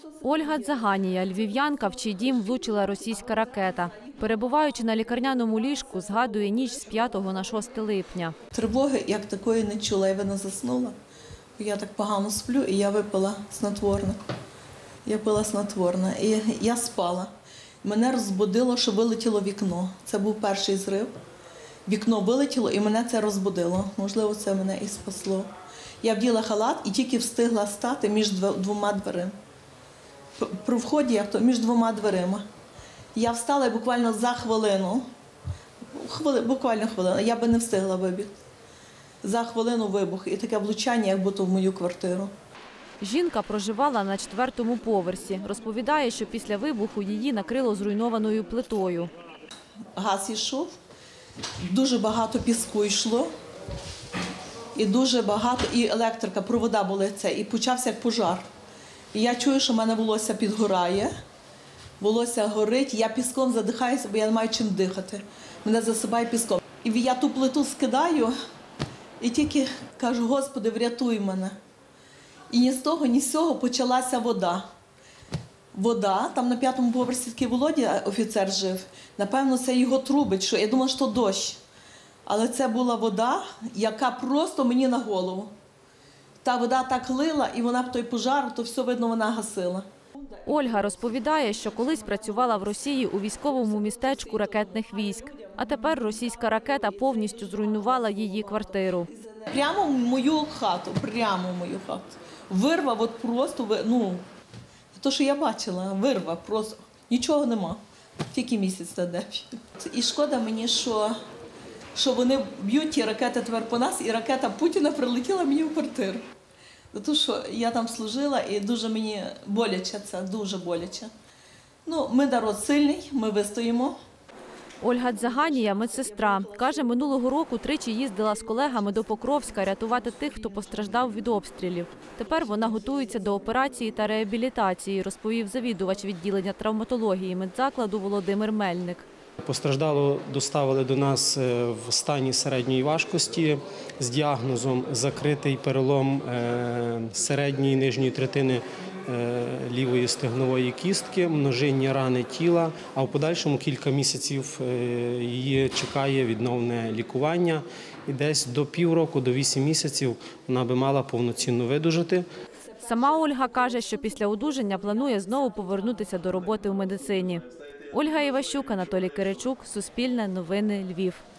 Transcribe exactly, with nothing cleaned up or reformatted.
Ольга Дзаганія – львів'янка, в чий дім влучила російська ракета. Перебуваючи на лікарняному ліжку, згадує ніч з п'ятого на шосте липня. Тривоги як такої не чула, я не заснула. Я так погано сплю, і я випила снотворне. Я пила снотворне, і я спала. Мене розбудило, що вилетіло вікно. Це був перший зрив. Вікно вилетіло, і мене це розбудило. Можливо, це мене і спасло. Я вділа халат і тільки встигла стати між двома дверима. При вході я між двома дверима. Я встала буквально за хвилину, хвили, буквально хвилину, я би не встигла вибігти. За хвилину вибух і таке влучання, як будто в мою квартиру. Жінка проживала на четвертому поверсі. Розповідає, що після вибуху її накрило зруйнованою плитою. Газ йшов, дуже багато піску йшло, і дуже багато, і електрика, провода були це, і почався як пожар. І я чую, що в мене волосся підгорає, волосся горить, я піском задихаюся, бо я не маю чим дихати. Мене засипає піском. І я ту плиту скидаю, і тільки кажу: Господи, врятуй мене. І ні з того, ні з цього почалася вода. Вода, там на п'ятому поверсі такий Володя, офіцер жив, напевно, це його трубить, що я думала, що дощ. Але це була вода, яка просто мені на голову. Та вода так лила, і вона б той пожар, то все, видно, вона гасила. Ольга розповідає, що колись працювала в Росії у військовому містечку ракетних військ. А тепер російська ракета повністю зруйнувала її квартиру. Прямо в мою хату, прямо в мою хату. Вирва, от просто, ну, то, що я бачила, вирва, просто нічого нема. Тільки місяць на день. І шкода мені, що, що вони б'ють ті ракети тепер по нас, і ракета Путіна прилетіла мені в квартиру. Тому що я там служила, і дуже мені боляче це, дуже боляче. Ну, ми народ сильний, ми вистоїмо. Ольга Дзаганія – медсестра. Каже, минулого року тричі їздила з колегами до Покровська рятувати тих, хто постраждав від обстрілів. Тепер вона готується до операції та реабілітації, розповів завідувач відділення травматології медзакладу Володимир Мельник. Постраждалого доставили до нас в стані середньої важкості з діагнозом закритий перелом середньої і нижньої третини лівої стегнової кістки, множинні рани тіла, а в подальшому кілька місяців її чекає відновне лікування. І десь до півроку, до вісім місяців вона би мала повноцінно видужати. Сама Ольга каже, що після одужання планує знову повернутися до роботи в медицині. Ольга Іващук, Анатолій Киричук, Суспільне, Новини, Львів.